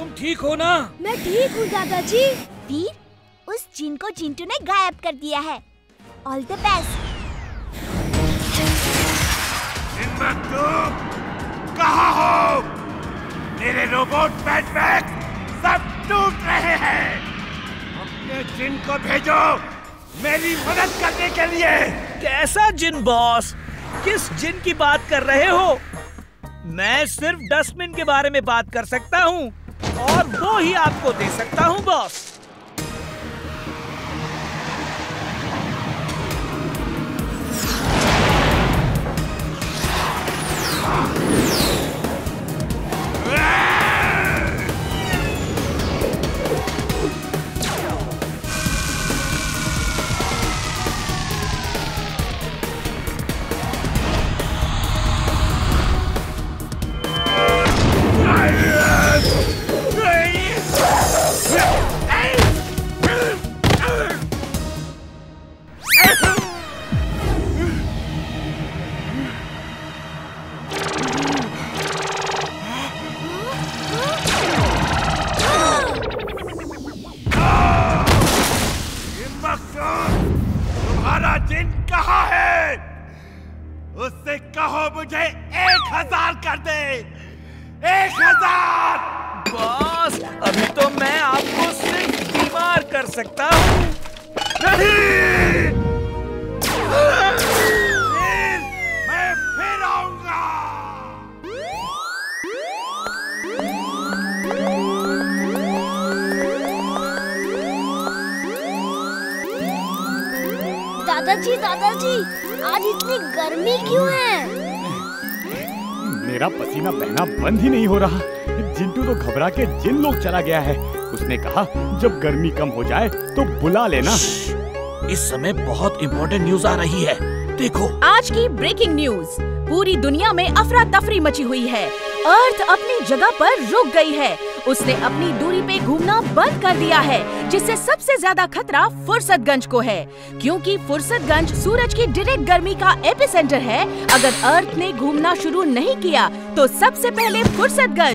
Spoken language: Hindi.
तुम ठीक हो ना? मैं ठीक हूँ दादाजी। वीर, उस जिन को चिंटू ने गायब कर दिया है। All the best. कहाँ हो? मेरे रोबोट बैटमैन सब टूट रहे हैं। अपने जिन को भेजो मेरी मदद करने के लिए। कैसा जिन बॉस? किस जिन की बात कर रहे हो? मैं सिर्फ डस्टबिन के बारे में बात कर सकता हूँ और वो ही आपको दे सकता हूँ बॉस। तुम्हारा जिन कहाँ है? उससे कहो मुझे 1000 कर दे। 1000। बॉस, अभी तो मैं आपको सिर्फ बीमार कर सकता हूँ। नहीं, मैं फिर आऊंगा। दादाजी दादाजी, आज इतनी गर्मी क्यों है? मेरा पसीना बहना बंद ही नहीं हो रहा। जिंटू तो घबरा के जिन लोग चला गया है। उसने कहा जब गर्मी कम हो जाए तो बुला लेना। इस समय बहुत इम्पोर्टेंट न्यूज आ रही है, देखो। आज की ब्रेकिंग न्यूज। पूरी दुनिया में अफरा तफरी मची हुई है। अर्थ अपनी जगह पर रुक गई है। उसने अपनी दूरी पे घूमना बंद कर दिया है, जिससे सबसे ज्यादा खतरा फुर्सतगंज को है, क्योंकि फुर्सतगंज सूरज की डायरेक्ट गर्मी का एपिसेंटर है। अगर अर्थ ने घूमना शुरू नहीं किया तो सबसे पहले फुर्सतगंज